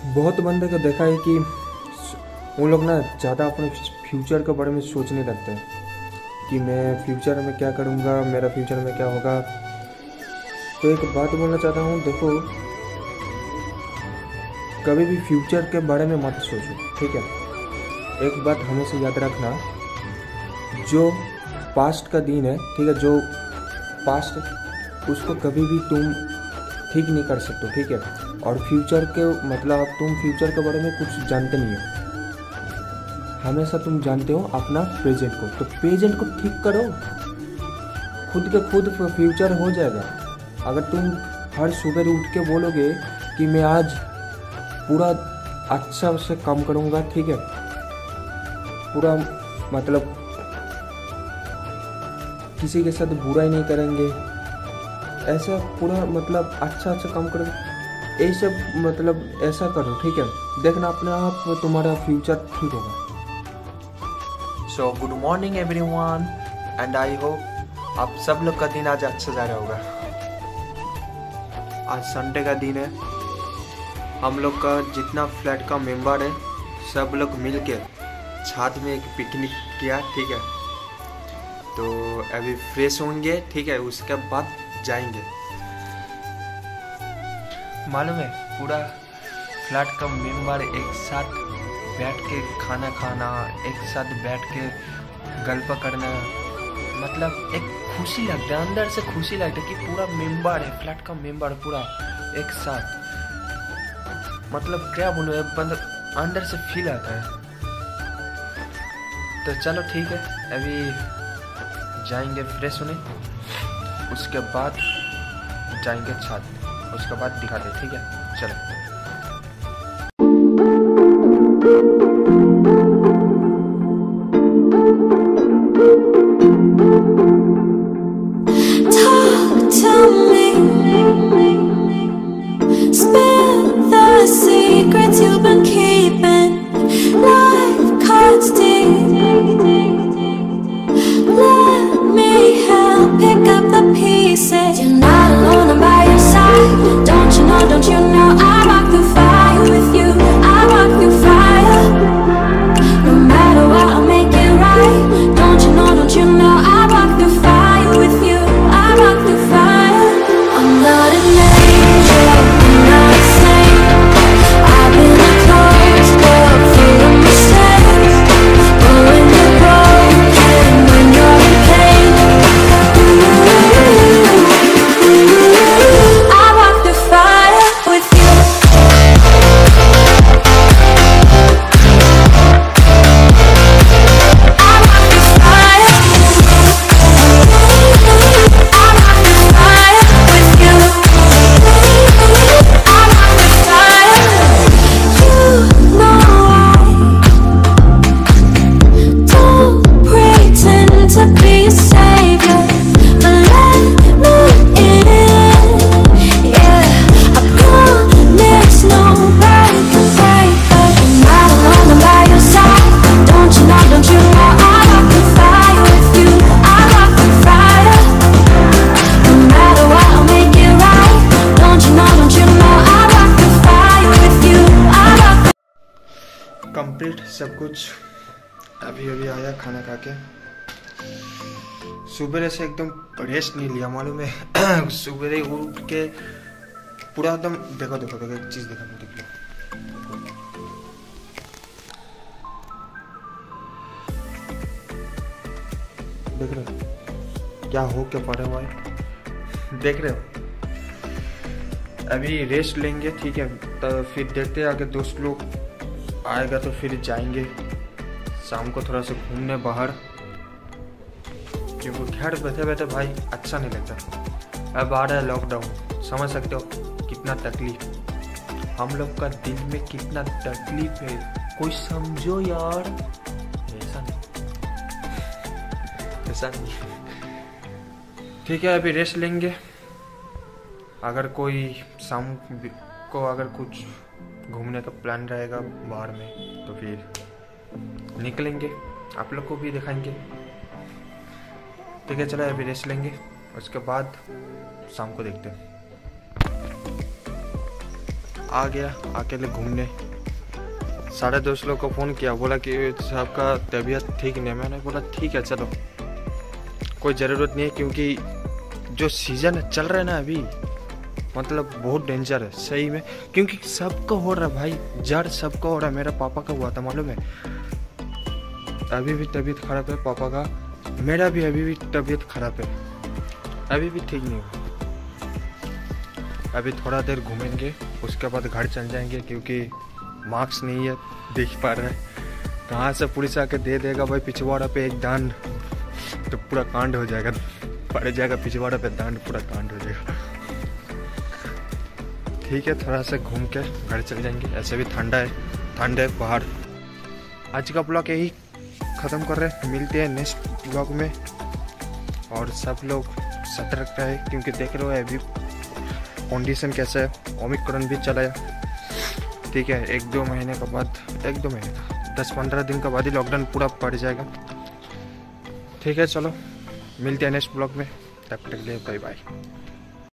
बहुत बंदे को देखा है कि वो लोग ना ज़्यादा अपने फ्यूचर के बारे में सोचने लगते हैं कि मैं फ्यूचर में क्या करूँगा, मेरा फ्यूचर में क्या होगा। तो एक बात बोलना चाहता हूँ, देखो कभी भी फ्यूचर के बारे में मत सोचो, ठीक है। एक बात हमेशा याद रखना, जो पास्ट का दिन है, ठीक है, जो पास्ट उसको कभी भी तुम ठीक नहीं कर सकते, ठीक है। और फ्यूचर के मतलब तुम फ्यूचर के बारे में कुछ जानते नहीं हो, हमेशा तुम जानते हो अपना प्रेजेंट को। तो प्रेजेंट को ठीक करो, खुद के खुद फ्यूचर हो जाएगा। अगर तुम हर सुबह उठ के बोलोगे कि मैं आज पूरा अच्छा से काम करूँगा, ठीक है, पूरा मतलब किसी के साथ बुरा ही नहीं करेंगे, ऐसा पूरा मतलब अच्छा काम करोगे, ये सब मतलब ऐसा करो, ठीक है। देखना अपने आप तुम्हारा फ्यूचर ठीक होगा। So good morning everyone and I hope आप सब लोग का दिन आज अच्छा जा रहा होगा। आज संडे का दिन है, हम लोग का जितना फ्लैट का मेंबर है सब लोग मिल के छत में एक पिकनिक किया, ठीक है। तो अभी फ्रेश होंगे, ठीक है, उसके बाद जाएंगे। मालूम है पूरा फ्लैट का मेंबर एक साथ बैठ के खाना खाना, एक साथ बैठ के गल्प करना, मतलब एक खुशी लगता है, अंदर से खुशी लगता है कि पूरा मेंबर है, फ्लैट का मेंबर पूरा एक साथ, मतलब क्या बोलूं, एक बंद अंदर से फील आता है। तो चलो ठीक है, अभी जाएंगे फ्रेश होने, उसके बाद जाएंगे छत, उसके बाद दिखाते हैं, ठीक है, चलो। कंप्लीट सब कुछ, अभी अभी आया खाना खा के। सुबह से एकदम रेस्ट नहीं लिया, मालूम है। सुबह उठ के पूरा एकदम देखो देखो देखो एक चीज देखो, देख लो, देख रहे हो क्या हो क्या पड़ा हुआ है, देख रहे हो। अभी रेस्ट लेंगे, ठीक है, तो फिर देखते हैं आगे दोस्त लोग आएगा तो फिर जाएंगे शाम को थोड़ा सा घूमने बाहर, क्योंकि घर बैठे बैठे भाई अच्छा नहीं लगता। अब आ रहा है लॉकडाउन, समझ सकते हो कितना तकलीफ, हम लोग का दिल में कितना तकलीफ है, कोई समझो यार। ऐसा नहीं, ठीक है, अभी रेस्ट लेंगे। अगर कोई शाम को अगर कुछ घूमने का प्लान रहेगा बाहर में तो फिर निकलेंगे, आप लोग को भी दिखाएंगे, ठीक है। चलो अभी रेस्ट लेंगे, उसके बाद शाम को देखते हैं। आ गया अकेले घूमने। सारे दोस्त लोग को फ़ोन किया, बोला कि सबका तबीयत ठीक नहीं है। मैंने बोला ठीक है चलो, कोई ज़रूरत नहीं है, क्योंकि जो सीज़न चल रहा है ना अभी, मतलब बहुत डेंजर है सही में, क्योंकि सबको हो रहा है भाई, जड़ सबको हो रहा है। मेरा पापा का हुआ था मालूम है, अभी भी तबीयत खराब है पापा का, मेरा भी अभी भी तबीयत खराब है, अभी भी ठीक नहीं हुआ। अभी थोड़ा देर घूमेंगे, उसके बाद घर चल जाएंगे, क्योंकि मार्क्स नहीं है, देख पा रहा है कहाँ से पुलिस आके दे देगा भाई पिछवाड़ा पे एक दान, तो पूरा कांड हो जाएगा, पड़ जाएगा पिछवाड़ा पे दान, पूरा कांड हो जाएगा। ठीक है, थोड़ा सा घूम के घर चल जाएंगे, ऐसे भी ठंडा है बाहर। आज का ब्लॉग यही ख़त्म कर रहे हैं, मिलते हैं नेक्स्ट ब्लॉग में। और सब लोग सतर्क रहे, क्योंकि देख रहे हो अभी कंडीशन कैसा है, ओमिक्रॉन भी चला है। ठीक है, 1-2 महीने के बाद, 1-2 महीने का 10-15 दिन के बाद ही लॉकडाउन पूरा पड़ जाएगा। ठीक है चलो, मिलते हैं नेक्स्ट ब्लॉग में, तब तक के लिए बाय बाय।